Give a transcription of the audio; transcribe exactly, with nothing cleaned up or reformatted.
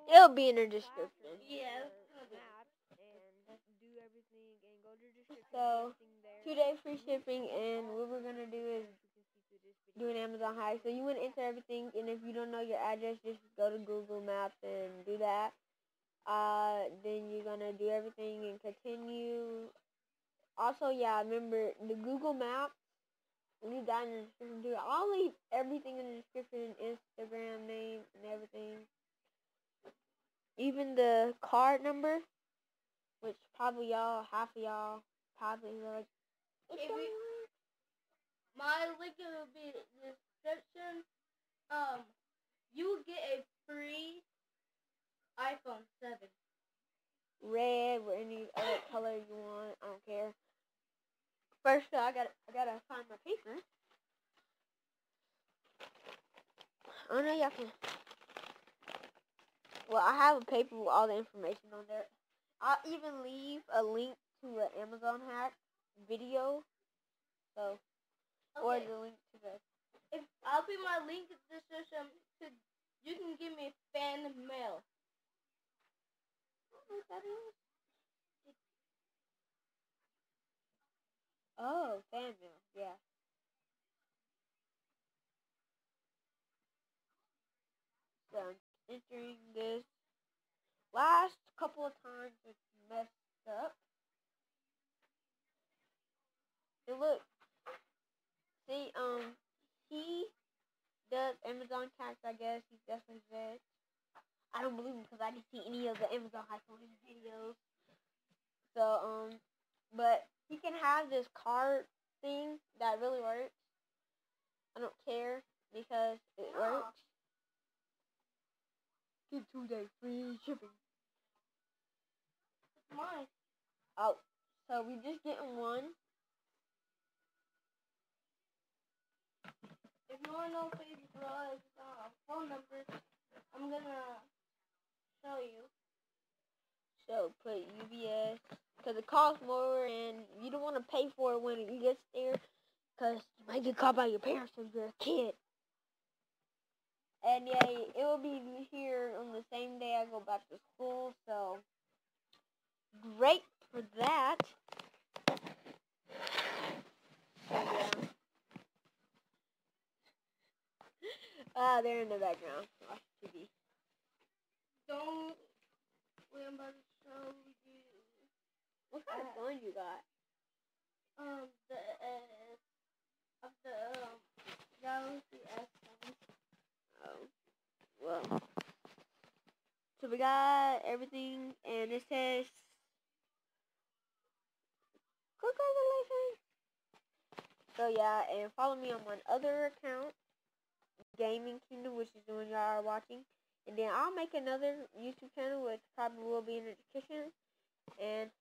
It'll be in the description. Yeah. Maps and do everything and go to the description. So, everything there. two day free shipping, and what we're gonna do is do an Amazon hack. So you want to enter everything, and if you don't know your address, just go to Google Maps and do that. Uh, then you're gonna do everything and continue. Also, yeah, remember the Google Maps. Leave that in the description too. I'll leave everything in the description, Instagram name and everything. Even the card number, which probably y'all, half of y'all, probably like. If we, my link will be in the description. Um, you will get a free iPhone seven. Red or any other color you want. I don't care. First, I gotta, I gotta find my paper. I know y'all can. Well, I have a paper with all the information on there. I'll even leave a link to an Amazon hack video. So, Okay. or the link to the. If I'll be my link in the description. To, you can give me fan mail. I don't know what that is. Oh, fan mail. Yeah. So I'm entering this. Last couple of times it's messed up. And look, see, um, he does Amazon tax, I guess. He definitely said. I don't believe him because I didn't see any of the Amazon hacks on his videos. So, um, but he can have this card thing that really works. I don't care because it No. works. Get two day free shipping. It's mine. Oh, so we just getting one. If you want to know Facebook's uh, phone number, I'm gonna show you. So put U B S because it costs more, and you don't want to pay for it when it gets there because you might get caught by your parents if you're a kid. And yeah, it will be here on the same day I go back to school, so great for that. So, yeah. Ah, they're in the background. Watch T V. Don't. Wait, I'm about to show you. What kind of phone you got? Um, the uh, of the um, Galaxy S seven. Oh, well. So we got everything, and it says congratulations. So yeah, and follow me on my other account, Gaming Kingdom, which is the one y'all are watching. And then I'll make another YouTube channel, which probably will be in the description. And